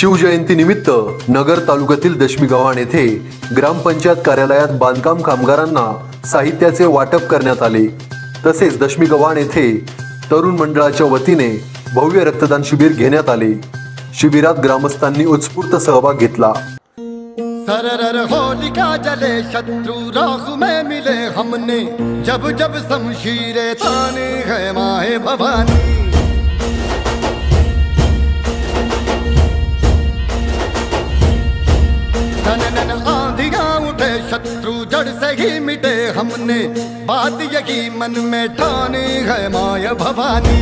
शिवजयंतीनिमित्त नगर तालुक्यातील दशमी गव्हाण येथे ग्रामपंचायत कार्यालयात बांधकाम कामगारांना साहित्याचे वाटप करण्यात आले। तसेच दशमी गव्हाण येथे तरुण मंडळाच्या वतीने भव्य रक्तदान शिबिर घेण्यात आले। शिबिरात ग्रामस्थांनी उत्स्फूर्त सहभाग घेतला। सरर होलिका जले शत्रु राह में मिले हमने, जब जब शमशीरें ताने है माए भवानी। नन आंधियां उठे शत्रु जड़ से ही मिटे हमने, बात यही मन में ठानी है माया भवानी।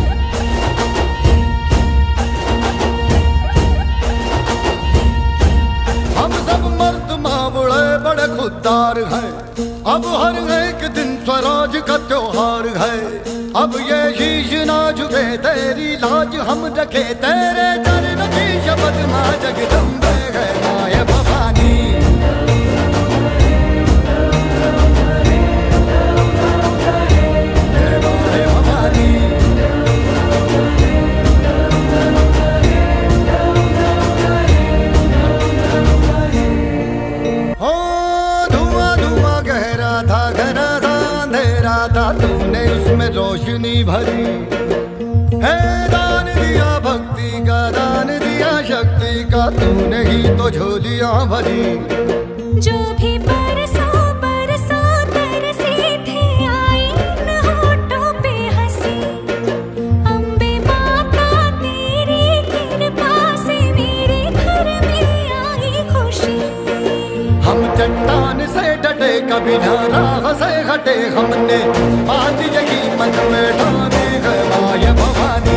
हम सब मर्द मावड़े बड़े खुददार हैं, अब हर एक दिन स्वराज का त्योहार है। अब ये शीश ना झुके तेरी लाज हम रखे, तेरे चरण की शपथ मां जगदम्बे है माया भवानी। तूने उसमें रोशनी भरी है, दान दिया भक्ति का, दान दिया शक्ति का, तूने ही तो झोलियां भरी। जो भी बरसों बरसों तरसे थे आई न होठों पे हंसी, अम्बे माता तेरी कृपा से मेरे घर में आई खुशी। हम चट्टान से डटे कभी न राह से हटे हमने, बात यही मन में ठाने है माया भवानी।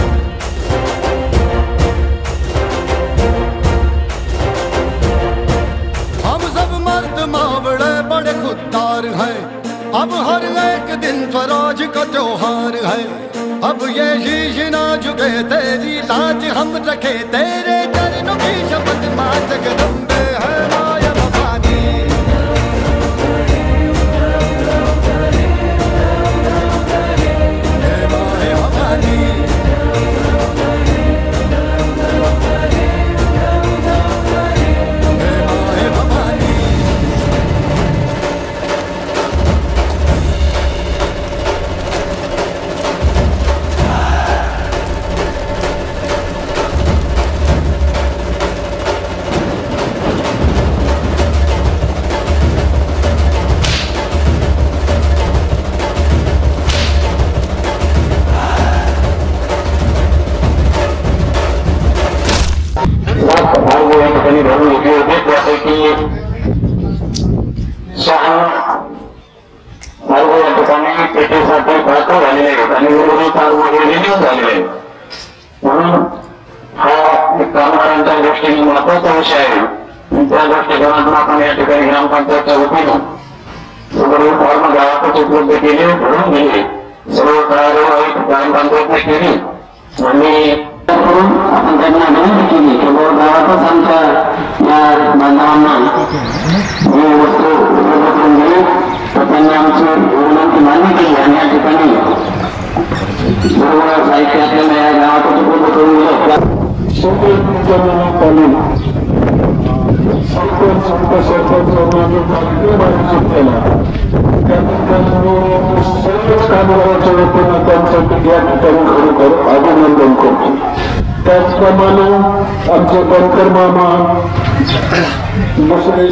हम सब मर्द मावड़े बड़े खुददार हैं, अब हर एक दिन स्वराज का त्योहार है। अब ये शीश ना झुके तेरी लाज हम रखे, तेरे चरणों की शपथ मां जगदम्बे है माया भवानी। कामगारांच्या दृष्टीने महत्वाचा विषय आहे। त्या दृष्टिकोनातून आपण या ठिकाणी ग्रामपंचायतच्या वतीनं सर्व फॉर्म गावातच उपलब्ध केले, भरून दिले, सर्व कार्यालय ग्रामपंचायतने केली आणि आपण त्यांना विनंती केली की गावातच आमच्या या बांधवांना जी वस्तू उपलब्ध करून दिली, तर त्यांनी आमची विनंती मान्य केली आणि या ठिकाणी सर्व साहित्य आपल्याला या गावातच उपलब्ध करून दिलं। अभिनंदन करतो। त्याचप्रमाणे आमचे बनकर मामा दुसरे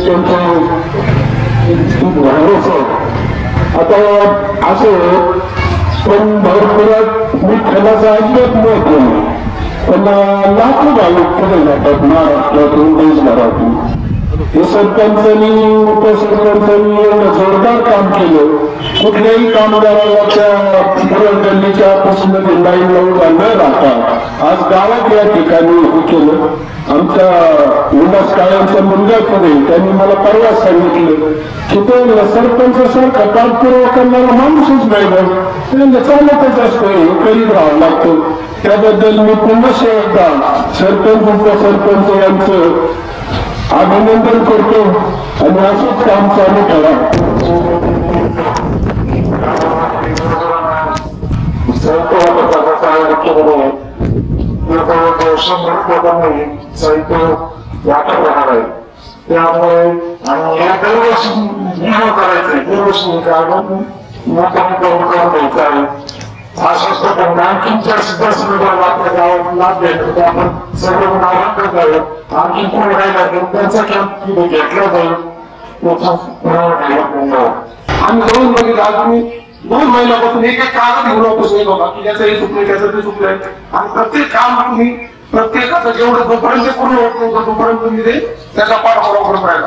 आता असे पण भरपुरात मी खेळाचा ऐकत नव्हतो, पण लाखो भाविक पुढे जातात महाराष्ट्रातून देशभरातून। हे सरपंचांनी उपसरपंचांनी एवढं जोरदार काम केलं, कुठल्याही कामगाराला त्या गल्लीच्या ऑफिसमध्ये लाईन लावून न राहता आज गावात या ठिकाणी हे केलं। आमच्या उल्हास काळ्यांचा मुलगा पुढे त्यांनी मला परवा सांगितलं की तो सरपंच सारखा कामपुरवा करणारा माणूसच नाही, चालतच असतो, हे करीत राहावं लागतो। त्याबद्दल मी पुन्हा एकदा सरपंच उपसरपंच यांचं अभिनंदन करतो आणि असंच काम चालू करा। सर्व लोकांनी साहित्य वाटप होणार आहे. त्यामुळे या दरवर्षी करायचंय, दरवर्षी काढून मोठ्याने करून द्यायचं आहे. असं आणखी जास्तीत जास्त आपल्या गावात लाभ भेटतो तर आपण सर्व नाव करत आणखी कोण राहिला त्यांचा कॅम्प घेतला जाईल. आम्ही जाऊन बघितलं अजून 2 महिन्यापासून एक कागद घेऊन वापस नाही बाबा की याचं हे चुकलं त्याचं ते चुकलंय. आणि प्रत्येक काम तुम्ही प्रत्येकाचं जेवढं जोपर्यंत पूर्ण होत नव्हतं तोपर्यंत तुम्ही ते त्याचा पाठपुरावा करून राहिला.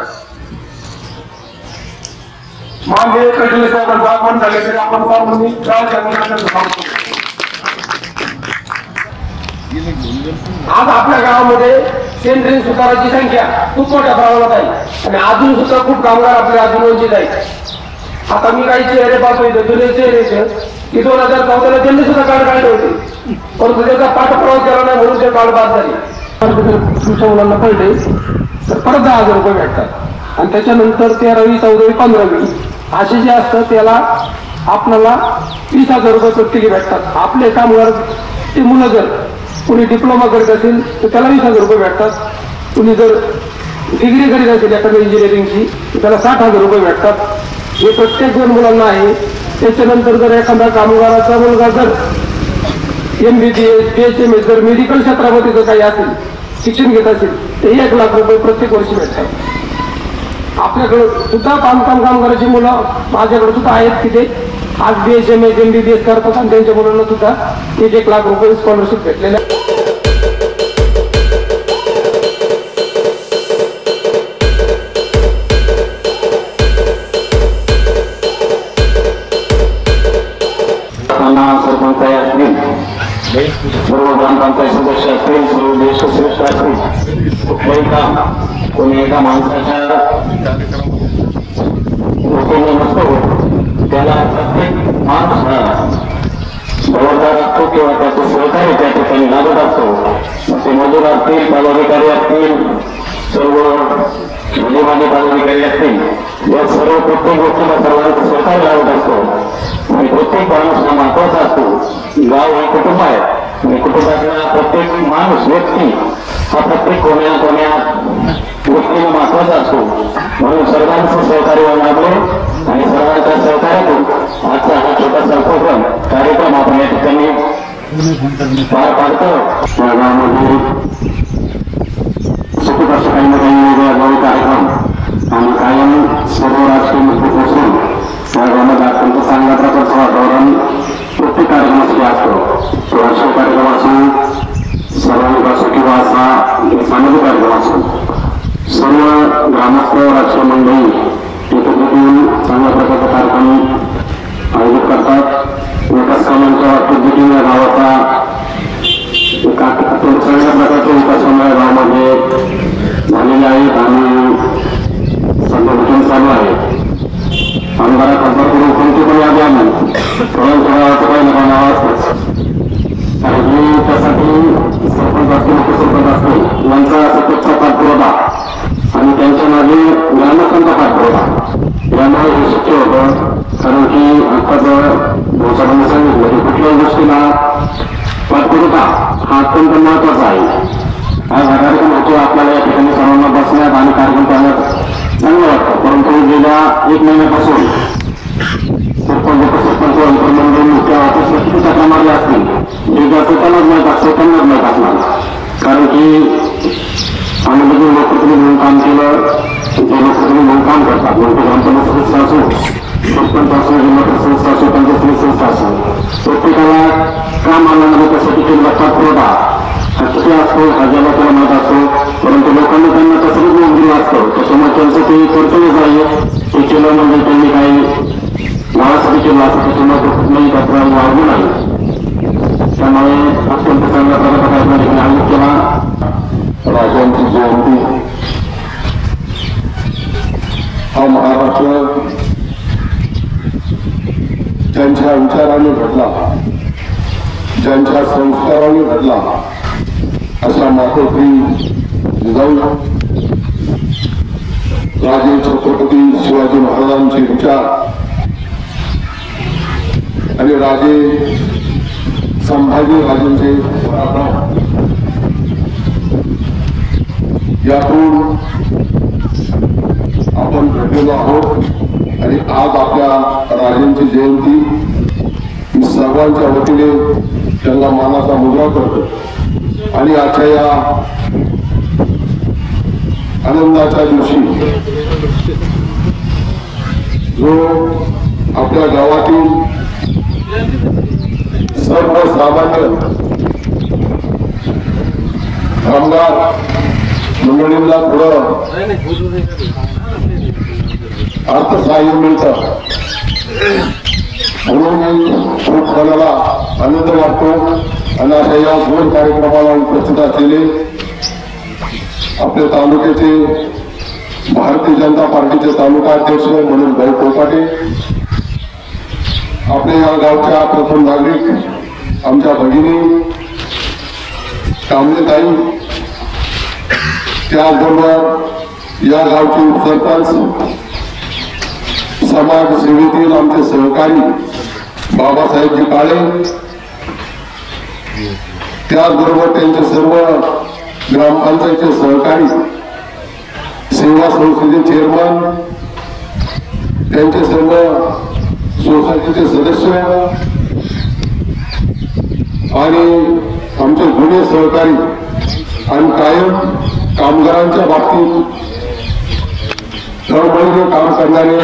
मागे कडले साहेबांचा आपण झाले तरी आपण पाहून आज आपल्या गावामध्ये सेंद्रिय सुताराची संख्या खूप मोठ्या प्रमाणात आहे आणि अजून सुद्धा खूप कामगार आपल्या अजून वंचित आहेत. आता मी काही चेहरे पाहतोय जुने चेहरे की 2014ला त्यांनी सुद्धा कार्ड काढले होते परंतु त्याचा पाठपुरावा केला नाही म्हणून ते कार्ड बाद झाले. तुमच्या मुलांना कळले तर परत 10,000 रुपये भेटतात आणि त्याच्यानंतर 13वी 14वी 15वी असे जे असतं त्याला आपल्याला 30,000 रुपये प्रत्येकी भेटतात. आपले कामगार ते मुलं जर कुणी डिप्लोमा करीत असेल तर त्याला 20,000 रुपये भेटतात. कुणी जर डिग्री करीत असेल एखाद्या इंजिनिअरिंगची तर त्याला 60,000 रुपये भेटतात. हे प्रत्येक 2 मुलांना आहे. त्याच्यानंतर जर एखादा कामगाराचा मुलगा जर MBBS BHMS जर मेडिकल क्षेत्रामध्ये जर काही असेल शिक्षण घेत असेल तर 1 लाख रुपये प्रत्येक वर्षी भेटतात. आपल्याकडे सुद्धा बांधकाम कामगाराची मुलं माझ्याकडे सुद्धा आहेत की ते आज BHMS MBBS करतात आणि त्यांच्या मुलांना सुद्धा 1 लाख रुपये स्कॉलरशिप भेटलेल्या. सर्व ग्रामपंचायत सदस्य असतील, सर्व ज्येष्ठ श्रेष्ठ असतील, कुठलंही काम कोणी एका माणसाच्या डोक्याने नसतो. त्याला प्रत्येक माणूस जबाबदार असतो किंवा त्याचे सहकार्य त्या ठिकाणी लागत असतो. ते मजूर असतील, पदाधिकारी असतील, सर्व विभागीय पदाधिकारी असतील, या सर्व प्रत्येक गोष्टीला सर्वांचं सहकार्य लागत असतो आणि प्रत्येक माणूस हा महत्वाचा असतो. गाव हे कुटुंब आहे आणि कुटुंबातला प्रत्येक माणूस व्यक्ती हा प्रत्येक कोण्या गोष्टीला महत्वाचा असतो. म्हणून सर्वांचं सहकार्य लागले आणि सर्वांच्या सहकार्यातून आजचा हा छोटासा उपक्रम कार्यक्रम आपण या ठिकाणी पार पाडतो. या गावामध्ये सतत असं काही ना काही वेगवेगळे कार्यक्रम आणि कायम सर्व राजकीय मुद्दे पोचून या गावामध्ये अत्यंत चांगल्या प्रकारचं वातावरण प्रत्येक कार्यक्रमासाठी असतो. तो राजकीय कार्यक्रम असो, सर्वांचा असो किंवा असा सामाजिक कार्यक्रम असो, सर्व ग्रामस्थ राजकीय मंडळी एकत्र येऊन चांगल्या प्रकारचा कार्यक्रम आयोजित करतात. विकास कामांच्या पद्धतीने या गावाचा अत्यंत चांगल्या प्रकारचे विकास कामं या गावामध्ये झालेले आहेत आणि सध्या चालू आहे. आमदार खासदार करून कोणती पण यादी आली परंतु गावाचं काही नका नाव असतंच आणि त्यासाठी सरपंच असतील, उपसरपंच असतील यांचा सततचा पाठपुरावा आणि त्यांच्या मागे ग्रामस्थांचा पाठपुरावा यामुळे हे शक्य होतं. कारण की आता जर भाऊसाहेबांनी सांगितलं की कुठल्याही गोष्टीला पाठपुरावा हा अत्यंत महत्वाचा आहे. हा कार्यक्रम होतो आपल्याला या ठिकाणी सर्वांना बसण्यात आणि कार्यक्रम करण्यात चांगलं वाटतं. परंतु गेल्या 1 महिन्यापासून सरपंच उपसरपंच मंडळी त्या ऑफिसला किती चक्रा मारल्या असतील हे जर स्वतःलाच माहीत असतो त्यांनाच माहीत असणार. कारण की आम्ही जे लोकप्रतिनिधी म्हणून काम केलं, जे लोकप्रतिनिधी म्हणून काम करतात म्हणजे ग्रामपंचायत सदस्य असो, सरपंच असो, जिल्हा परिषद संस्था असो, पंचायत समिती संस्था असो, प्रत्येकाला काम आणण्यामध्ये त्यासाठी केलेला पाठपुरावा हा किती असतो हा ज्याला त्याला माहीत असतो. परंतु लोकांना त्यांना तसंच नियम दिला असतो. त्याच्यामुळे त्यांचं ते कर्तव्यच आहे. ते केलं म्हणजे त्यांनी काही गावासाठी केलं असं त्याच्यामुळे कुठल्याही तक्रार वाढवू नाही. त्यामुळे अत्यंत चांगल्या प्रकारचा कार्यक्रम ठिकाणी आयोजित केला. राजांची जयंती हा महाराष्ट्र ज्यांच्या विचाराने घडला, ज्यांच्या संस्काराने घडला अशा मातोश्री जिजाऊ राजे छत्रपती शिवाजी महाराजांचे विचार आणि राजे संभाजी राजेंचे पराक्रम यातून आपण भेटलेलो आहोत आणि आज आपल्या राजांची जयंती मी सर्वांच्या वतीने त्यांना मानाचा मुजरा करतो आणि आजच्या या आनंदाच्या दिवशी जो आपल्या गावातील सर्वसामान्य कामगार मंडळींना थोडं अर्थसहाय्य मिळतं म्हणून खूप मनाला आनंद वाटतो आणि अशा या दोन कार्यक्रमाला उपस्थित असलेले आपल्या तालुक्याचे भारतीय जनता पार्टीचे तालुका अध्यक्ष म्हणून भाऊ कोपाटे, आपल्या या गावच्या प्रथम नागरिक आमच्या भगिनी कामलेताई, त्याचबरोबर या गावचे उपसरपंच, समाजसेवेतील आमचे सहकारी बाबासाहेबजी काळे, त्याचबरोबर त्यांचे सर्व ग्रामपंचायतचे सहकारी, सेवा संस्थेचे चेअरमन, त्यांचे सर्व सोसायटीचे सदस्य आणि आमचे जुने सहकारी आणि कायम कामगारांच्या बाबतीत तळमळीने काम करणारे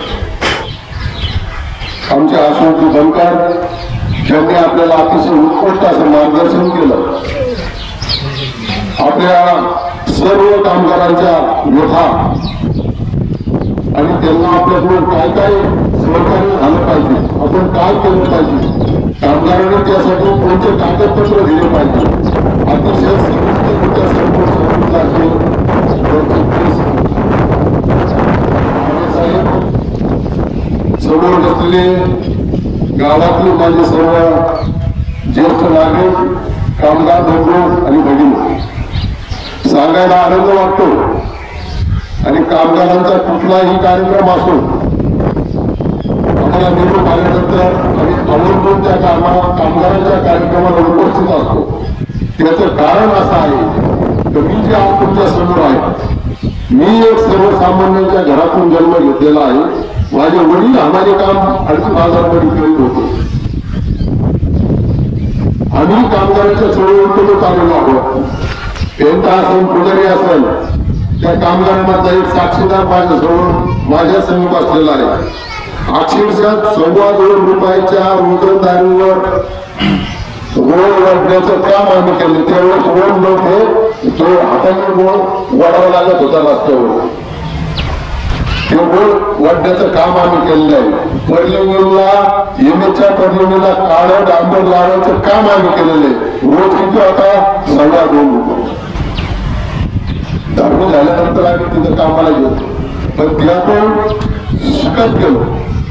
आमचे अशोक बनकर, ज्यांनी आपल्याला अतिशय उत्कृष्ट असं मार्गदर्शन केलं. आपल्या सर्व कामगारांच्या व्यथा आणि त्यांना आपल्याकडून काय काय सहकार्य झालं पाहिजे, आपण काय केलं पाहिजे, कामगारांनी त्यासाठी कोणते कागदपत्र दिले पाहिजे, अतिशय सविस्तररित्या समोर बसलेले गावातील माझे सर्व ज्येष्ठ नागरिक, कामगार बंधू आणि भगिनी, सांगायला आनंद वाटतो. आणि कामगारांचा कुठलाही कार्यक्रम असो, आम्हाला निरोप आल्यानंतर आम्ही आवर्जून त्या कामगारांच्या कार्यक्रमाला उपस्थित असतो. त्याचं कारण असं आहे की मी जे आज तुमच्या समोर आहे, मी एक सर्वसामान्यांच्या घरातून जन्म घेतलेला आहे. माझे वडील आम्हाला काम अडीच बाजारमध्ये करीत होते. आम्ही कामगारांच्या चळवळीतून आलेलो आहोत. पेंटा असेल, पुजारी असेल, त्या कामगारांचा एक साक्षीदार माझ्याजवळ माझ्या समीप असलेला आहे. अक्षरशः ₹2.25 रोजंदारीवर रोड वाढण्याचं काम आम्ही केलं. त्यावेळेस रोड नव्हते, जो हाताने रोड वाढावा लागत होता रस्त्यावर, ते रोड वाढण्याचं काम आम्ही केलेलं आहे. पर्लिमेला एमएच्या पर्लिमेला काळं डांबर लावायचं काम आम्ही केलेलं आहे. रोज किती आता ₹2.25. दहावी झाल्यानंतर आम्ही तिथं कामाला गेलो, पण त्यातून शिकत गेलो.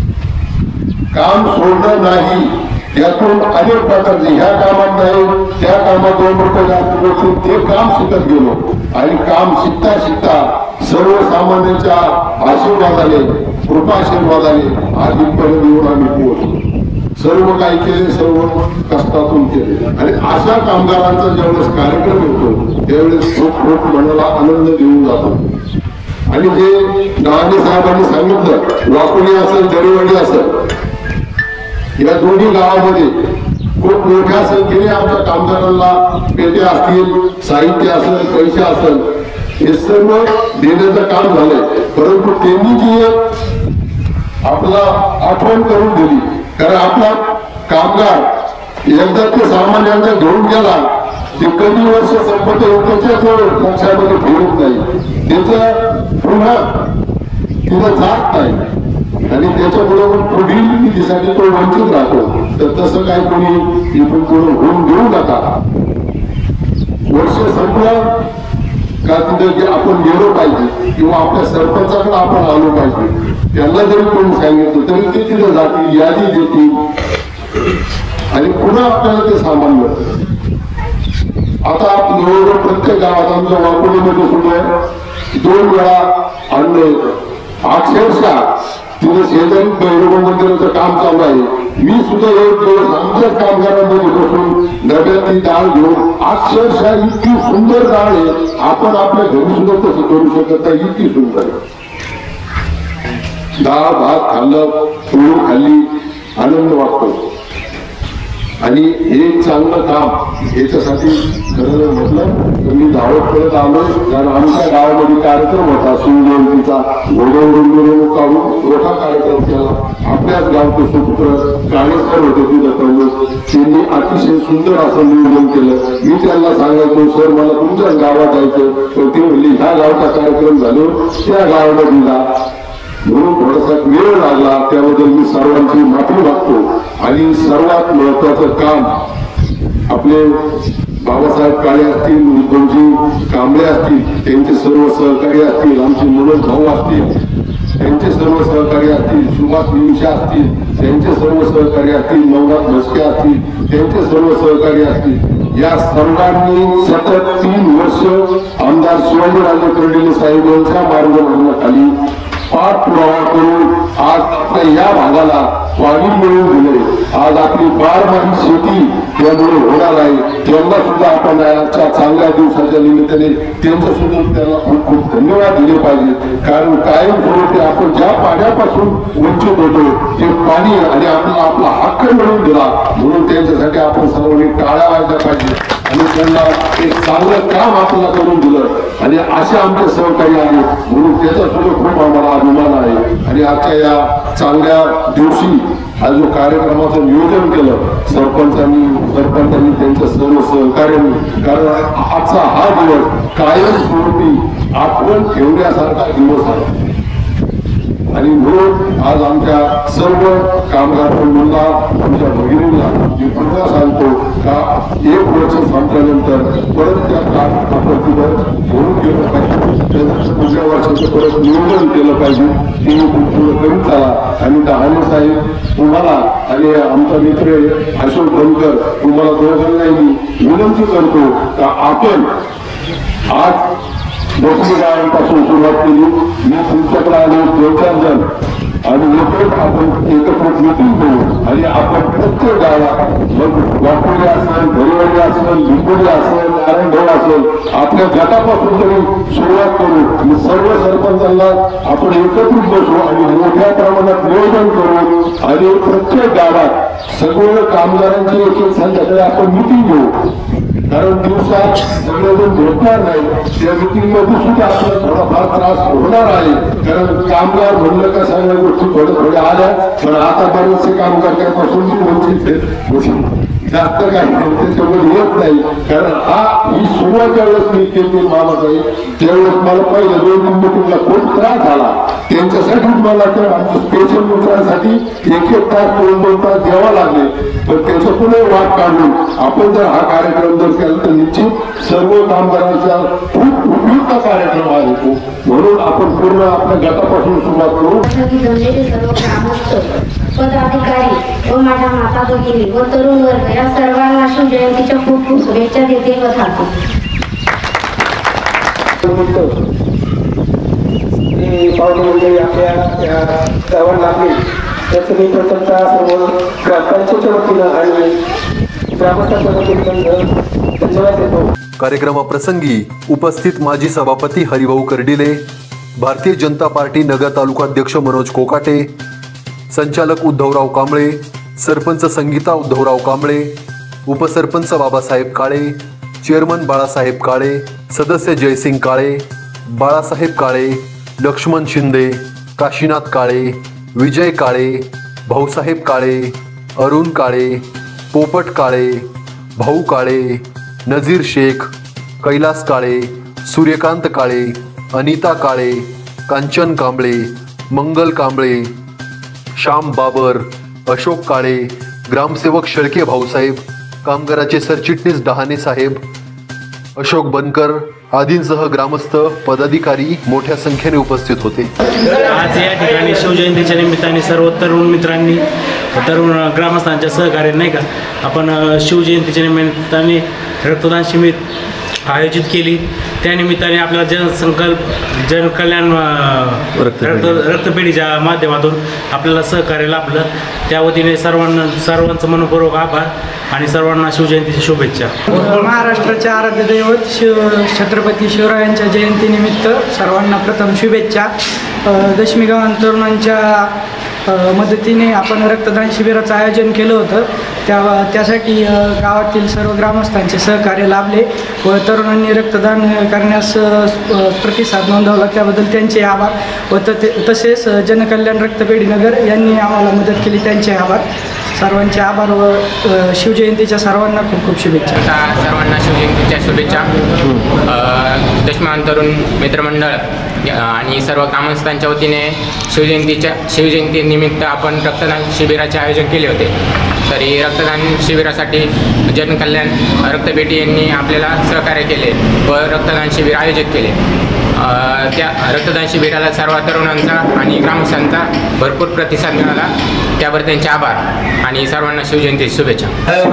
काम सोडणं नाही, त्यातून अनेक प्रकारचे ह्या कामात नाही, त्या कामात ₹2 जास्त होते, ते काम शिकत गेलो. आणि काम शिकता शिकता सर्वसामान्यांच्या आशीर्वादाने, कृपाशीर्वादाने आज इथपर्यंत येऊन आम्ही पोहोचलो. सर्व काही केले, सर्व कष्टातून केले. आणि अशा कामगारांचा ज्यावेळेस कार्यक्रम होतो त्यावेळेस खूप खूप मनाला आनंद देऊन जातो. आणि जे नाणे साहेबांनी सांगितलं, वाकुली असेल, दरेवाडी असेल, या दोन्ही गावामध्ये खूप मोठ्या संख्येने आमच्या कामगारांना पेट्या असतील, साहित्य असेल, पैसे असेल, हे सर्व देण्याचं काम झालंय. परंतु त्यांनी जी आपला आठवण करून दिली, कारण आपला कामगार एकदा ते सामान्यांना घेऊन गेला, ते कधी वर्ष संपत त्याच्याच लक्षामध्ये ठेवत नाही, त्याचं पुन्हा तिथं जात नाही आणि त्याच्याबरोबर पुढील निधीसाठी तो वंचित राहतो. तर तसं काही कोणी इथून पुढे होऊन देऊ नका. वर्ष संपलं का तिथं आपण गेलो पाहिजे किंवा आपल्या सरपंचाकडे आपण आलो पाहिजे. त्यांना जरी कोणी सांगितलं तरी ते तिथं जातील, यादी देतील आणि पुन्हा आपल्याला ते सामान मिळतं. आता जवळजवळ प्रत्येक गावात आमच्या वाकोलीमध्ये सुद्धा 2 वेळा अन्न येतं. अक्षरशः तिथे शेजारी भैरव मंदिराचं काम चालू आहे. मी सुद्धा एक दिवस आमच्याच कामगारांमध्ये बसून डब्यातली डाळ घेऊन अक्षरशः इतकी सुंदर डाळ आहे, आपण आपल्या घरी सुद्धा तसं करू शकत नाही, इतकी सुंदर आहे. डाळ भात खाल्लं, पोळी खाल्ली, आनंद वाटतो. आणि हे चांगलं काम याच्यासाठी खरं म्हटलं तर मी धावत करत आलोय. कारण आमच्या गावामध्ये कार्यक्रम होता शिवजयंतीचा, मिरवणूक काढून मोठा कार्यक्रम केला. आपल्याच गावचे सुपुत्र काळेसर होते तिथं प्रमुख, त्यांनी अतिशय सुंदर असं नियोजन केलं. मी त्यांना सांगायचो सर मला तुमच्याच गावात जायचं, तर ते म्हणले ह्या गावचा कार्यक्रम झालो त्या गावामध्ये जा, म्हणून थोडासा वेळ लागला. त्याबद्दल मी सर्वांची माफी मागतो. आणि सर्वात महत्वाचं काम आपले बाबासाहेब काळे असतील, उद्धवजी कांबळे असतील, त्यांचे सर्व सहकारी असतील, आमचे मनोज भाऊ असतील, त्यांचे सर्व सहकारी असतील, सुभाष निमिषा असतील, त्यांचे सर्व सहकारी असतील, नवनाथ म्हस्के असतील, त्यांचे सर्व सहकारी असतील. या सर्वांनी सतत 3 वर्ष आमदार शिवाजीराजे कर्डिले साहेब यांच्या मार्गदर्शनाखाली पाठपुरावा करून आज आपल्या या भागाला पाणी मिळवून दिले. आज आपली 12 शेती त्यामुळे होणार आहे. त्यांना सुद्धा आपण आजच्या चांगल्या दिवसाच्या निमित्ताने त्यांचं सुद्धा त्यांना खूप खूप धन्यवाद दिले पाहिजे. कारण कायमस्वरूपी आपण ज्या पाण्यापासून वंचित होतो ते पाणी आणि आपल्याला आपला हक्क मिळवून दिला, म्हणून त्यांच्यासाठी आपण सर्वांनी टाळ्या वाजल्या पाहिजे आणि त्यांना एक चांगलं काम आपल्याला करून दिलं. आणि असे आमचे सहकारी आले, म्हणून त्याचा सुद्धा खूप आम्हाला अभिमान आहे. आणि आजच्या या चांगल्या दिवशी हा जो कार्यक्रमाचं नियोजन केलं सरपंचांनी त्यांच्या सर्व सहकार्यांनी, कारण आजचा हा दिवस कायमस्वरूपी आठवण ठेवण्यासारखा दिवस आहे. आणि म्हणून आज आमच्या सर्व कामगार बंधूंना, आमच्या भगिनींना मी पुन्हा सांगतो का 1 वर्ष संपल्यानंतर परत त्या आपण तिथं घेऊन गेलं पाहिजे, पुढल्या वर्षाचं परत नियोजन केलं पाहिजे. ते पूर्ण करीत चला. आणि डहाणे साहेब तुम्हाला आणि आमचा मित्र अशोक बनकर तुम्हाला दोघांनाही विनंती करतो का आपण आज दक्षिण गावांपासून सुरुवात केली. मी तुमच्याकडे आलो 2-4 जण आणि आपण एकत्रित मिटिंग करू आणि आपण प्रत्येक गावात मग वाकोली असेल, घरीवाडी असेल, लिंबोली असेल, नारायणगाव असेल, आपल्या गटापासून तरी सुरुवात करू. सर्व सरपंचांना आपण एकत्रित बसू आणि मोठ्या प्रमाणात नियोजन करू आणि प्रत्येक गावात सगळे कामगारांची एक संध्याकाळी आपण मिटिंग घेऊ. कारण दिवसात सगळेजण भेटणार नाही, त्या मिटिंग मध्ये सुद्धा आपल्याला थोडाफार त्रास होणार आहे. कारण कामगार म्हणलं का सगळ्या गोष्टी थोड्या आल्या, पण आता बरेचसे कामगार त्यापासून वंचित जास्त काही त्याच्यामध्ये येत नाही. कारण ही सुरुवात वेळेस मी केली मामासाहेब, त्यावेळेस मला पहिल्या 2-3 मिटिंगला खूप त्रास झाला. त्यांच्यासाठी मला तर आमच्या स्पेशल मित्रांसाठी 1-1 तास 2-2 तास द्यावा लागले. पण त्याच्यातूनही वाट काढून आपण जर हा कार्यक्रम जर केला तर निश्चित सर्व कामगारांचा खूप उपयुक्त कार्यक्रम आहे तो. म्हणून आपण पूर्ण आपल्या गटापासून सुरुवात करू. सर्व ग्रामस्थ, पदाधिकारी व माझ्या माता भगिनी व तरुण वर्ग या सर्वांना शिवजयंतीच्या खूप खूप शुभेच्छा देते व थांबतो. पावणे मंडळी आपल्या या गावाला लागली त्याचं मी प्रथमतः सर्व ग्रामपंचायतीच्या वतीनं आणि ग्रामस्थांच्या वतीनं धन्यवाद देतो. कार्यक्रमाप्रसंगी उपस्थित माजी सभापती हरिभाऊ कर्डिले, भारतीय जनता पार्टी नगर तालुकाध्यक्ष मनोज कोकाटे, संचालक उद्धवराव कांबळे, सरपंच संगीता उद्धवराव कांबळे, उपसरपंच बाबासाहेब काळे, चेअरमन बाळासाहेब काळे, सदस्य जयसिंग काळे, बाळासाहेब काळे, लक्ष्मण शिंदे, काशीनाथ काळे, विजय काळे, भाऊसाहेब काळे, अरुण काळे, पोपट काळे, भाऊ काळे, नजीर शेख, कैलास काळे, सूर्यकांत काळे, अनिता काळे, कांचन कांबळे, मंगल कांबळे, श्याम बाबर, अशोक काळे, ग्रामसेवक शेळके भाऊसाहेब, कामगाराचे सरचिटणीस डहाणे साहेब, अशोक बनकर आदींसह ग्रामस्थ पदाधिकारी मोठ्या संख्येने उपस्थित होते. आज या ठिकाणी शिवजयंतीच्या निमित्ताने सर्व तरुण मित्रांनी, तरुण ग्रामस्थांच्या सहकार्याने नाही का आपण शिवजयंतीच्या निमित्ताने रक्तदान शिबिर आयोजित केली। त्यानिमित्ताने आपल्याला जनकल्याण रक्तपेढीच्या माध्यमातून आपल्याला सहकार्य लाभलं। त्या वतीने सर्वांचं मनपूर्वक आभार आणि सर्वांना शिवजयंतीच्या शुभेच्छा। महाराष्ट्राचे आराध्य दैवत छत्रपती शिवरायांच्या जयंतीनिमित्त सर्वांना प्रथम शुभेच्छा। दशमी गव्हाण तरुणांच्या मदतीने आपण रक्तदान शिबिराचं आयोजन केलं होतं। त्यासाठी गावातील सर्व ग्रामस्थांचे सहकार्य लाभले व तरुणांनी रक्तदान करण्यास प्रतिसाद नोंदवला, त्याबद्दल त्यांचे आभार व तसेच जनकल्याण रक्तपेढी नगर यांनी आम्हाला मदत केली, त्यांचे आभार। सर्वांचे आभार व शिवजयंतीच्या सर्वांना खूप खूप शुभेच्छा। सर्वांना शिवजयंतीच्या शुभेच्छा। दशमी तरुण मित्रमंडळ आणि सर्व ग्रामस्थांच्या वतीने शिवजयंतीनिमित्त आपण रक्तदान शिबिराचे आयोजन केले होते। तरी रक्तदान शिबिरासाठी जनकल्याण रक्तपेढी यांनी आपल्याला सहकार्य केले व रक्तदान शिबिर आयोजित केले। त्या रक्तदान शिबिराला सर्व तरुणांचा आणि ग्रामस्थांचा भरपूर प्रतिसाद मिळाला, त्यावर त्यांचे आभार आणि सर्वांना शिवजयंती शुभेच्छा।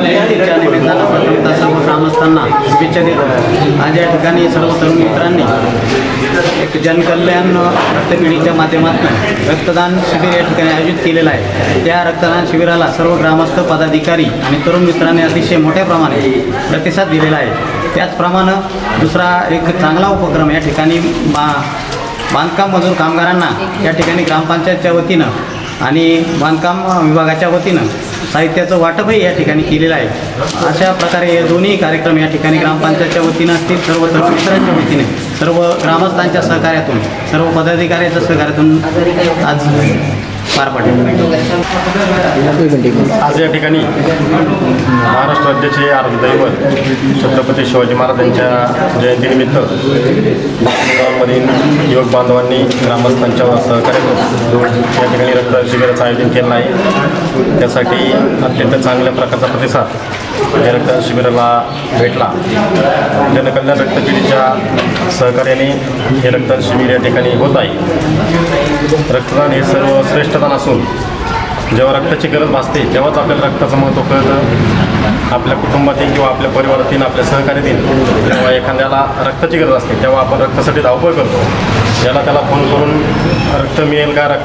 सर्व ग्रामस्थांना शुभेच्छा देतो। आज या ठिकाणी सर्व तरुण मित्रांनी एक जनकल्याण रक्तपेढीच्या माध्यमातून रक्तदान शिबिर या ठिकाणी आयोजित केलेलं आहे। त्या रक्तदान शिबिराला सर्व ग्रामस्थ पदाधिकारी आणि तरुण मित्रांनी अतिशय मोठ्या प्रमाणे प्रतिसाद दिलेला आहे। त्याचप्रमाणे दुसरा एक चांगला उपक्रम या ठिकाणी बांधकाम मजूर कामगारांना या ठिकाणी ग्रामपंचायतच्या वतीनं आणि बांधकाम विभागाच्या वतीनं साहित्याचं वाटपही या ठिकाणी केलेलं आहे। अशा प्रकारे हे दोन्ही कार्यक्रम या ठिकाणी ग्रामपंचायतच्या वतीनं असतील, सर्व तरुण मित्रांच्या वतीने, सर्व ग्रामस्थांच्या सहकार्यातून, सर्व पदाधिकाऱ्यांच्या सहकार्यातून आज पार पडले। आज या ठिकाणी महाराष्ट्र राज्याचे आराध्य दैवत छत्रपती शिवाजी महाराजांच्या जयंतीनिमित्त गावांमधील युवक बांधवांनी ग्रामस्थांच्या सहकार्य या ठिकाणी रक्तदान शिबिराचं आयोजन केलं आहे। त्यासाठी अत्यंत चांगल्या प्रकारचा प्रतिसाद या रक्तदान शिबिराला भेटला। जनकल्याण रक्तपेढीच्या सहकार्याने हे रक्तदान शिबिर या ठिकाणी होत आहे। रक्तदान हे सर्व श्रेष्ठदान असून जेव्हा रक्ताची गरज भासते तेव्हाच आपल्याला रक्ताचं महत्त्व कळतं। आपल्या कुटुंबातील किंवा आपल्या परिवारातील, आपल्या सहकार्यातील जेव्हा एखाद्याला रक्ताची गरज असते तेव्हा आपण रक्तासाठी धावपळ करतो। त्याला फोन करून रक्त मिळेल का,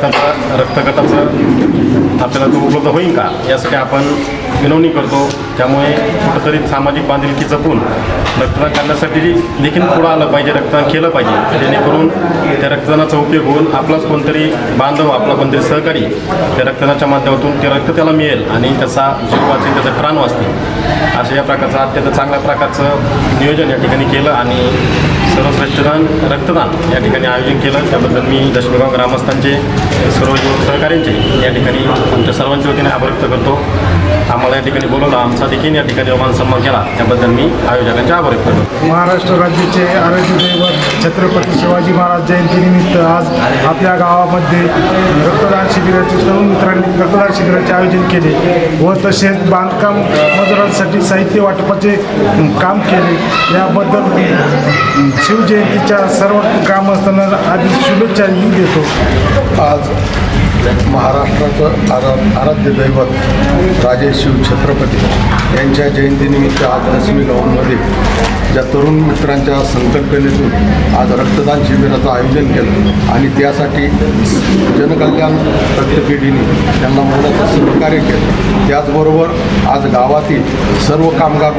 रक्तगटाचं आपल्याला तो उपलब्ध होईल का, यासाठी आपण विनवणी करतो। त्यामुळे कुठंतरी सामाजिक बांधिलकी जपून रक्तदान करण्यासाठी देखील पुढं आलं पाहिजे, रक्तदान केलं पाहिजे, जेणेकरून त्या रक्तदानाचा उपयोग होऊन आपलाच कोणतरी बांधव, आपला कोणतरी सहकारी त्या रक्तदानाच्या माध्यमातून ते रक्त त्याला मिळेल आणि त्याचा जीव वाचेल, त्याचं प्राण वाचतील। अशा या प्रकारचं अत्यंत चांगल्या प्रकारचं नियोजन या ठिकाणी केलं आणि सर्वश्रेष्ठदान रक्तदान या ठिकाणी आयोजन केलं। त्याबद्दल मी दशमीगाव ग्रामस्थांचे, सर्व युवक सहकाऱ्यांचे या ठिकाणी आमच्या सर्वांच्या वतीने आभार व्यक्त करतो। आम्हाला या ठिकाणी बोलवलं, आमचा देखील या ठिकाणी मान सन्मान केला, त्याबद्दल मी आयोजकांचे आभार व्यक्त करतो। महाराष्ट्र राज्याचे आराध्य दैवत छत्रपती शिवाजी महाराज जयंतीनिमित्त आज आपल्या गावामध्ये रक्तदान शिबिराचे तरुण मित्रांनी रक्तदान शिबिराचे आयोजन केले व तसेच बांधकाम मजुरांसाठी साहित्य वाटपाचे काम केले। याबद्दल शिवजयंतीच्या सर्व ग्रामस्थांना आधी शुभेच्छाही देतो। आज महाराष्ट्राचं आराध्य दैवत राजे शिव छत्रपती यांच्या जयंतीनिमित्त आज दशमी गावांमध्ये ज्या तरुण मित्रांच्या संकल्पनेतून आज रक्तदान शिबिराचं आयोजन केलं आणि त्यासाठी जनकल्याण रक्तपेढीने त्यांना मोलाचं सहकार्य केलं। त्याचबरोबर आज गावातील सर्व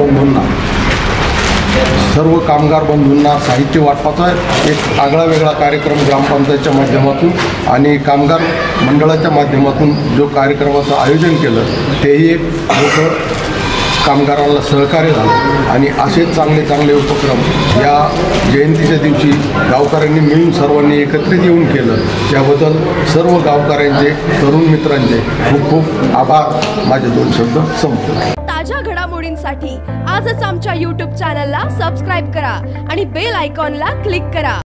कामगार बंधूंना साहित्य वाटपाचा एक आगळा वेगळा कार्यक्रम ग्रामपंचायतच्या माध्यमातून आणि कामगार मंडळाच्या माध्यमातून जो कार्यक्रमाचं आयोजन केलं तेही एक मोठं कामगारांना सहकार्य झालं आणि असेच चांगले उपक्रम या जयंतीच्या दिवशी गावकऱ्यांनी मिळून सर्वांनी एकत्रित येऊन केलं। त्याबद्दल सर्व गावकऱ्यांचे, तरुण मित्रांचे खूप खूप आभार। माझे 2 शब्द संपले। ताज्या घडामोडींसाठी आजच आमच्या YouTube चॅनलला सबस्क्राईब करा आणि बेल आयकॉनला क्लिक करा।